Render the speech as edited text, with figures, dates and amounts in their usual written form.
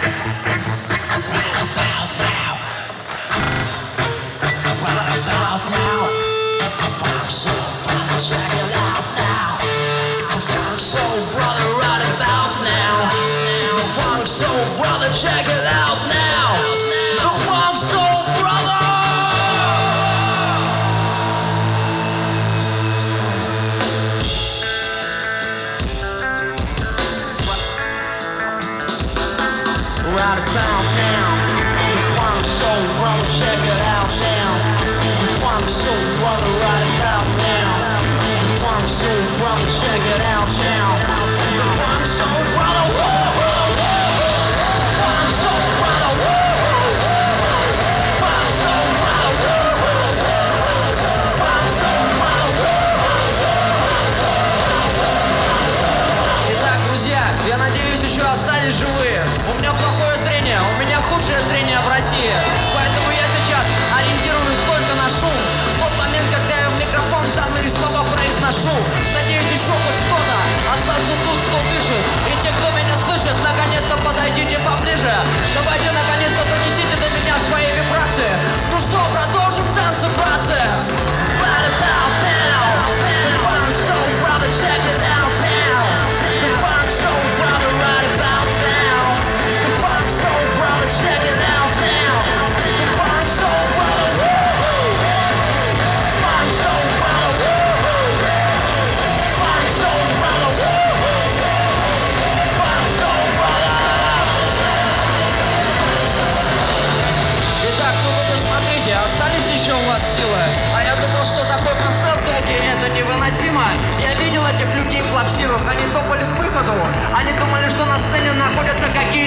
Check it out now, the Funk Soul Brother. Right about now, the Funk Soul Brother. Check it out now, the Funk Soul Brother. Right about now, the Funk Soul Brother. Check it out now, the Funk Soul Brother. Я надеюсь, еще остались живые. У меня плохое зрение, у меня худшее зрение в России. Поэтому я сейчас ориентируюсь только на шум. В тот момент, когда я в микрофон данные слова произношу. Надеюсь, еще хоть кто-то остался тут, кто дышит. И те, кто меня слышит, наконец-то подойдите поближе. Давайте наконец-то донесите до меня свои вибрации. Ну что, продолжим танцы, братцы? Right about now, the Funk Soul Brother, check it out now. The Funk Soul Brother, right about now. The Funk Soul Brother, check it out now. The Funk Soul Brother, woo-hoo. Funk Soul Brother, woo-hoo. Funk Soul Brother, woo-hoo. Funk Soul Brother. Итак, ну вы посмотрите, остались еще у вас силы? А я думал, что такой концерт долгий, это невыносимо. Я видел этих людей плаксивых, они топали к выходу. Они думали, что на сцене находятся какие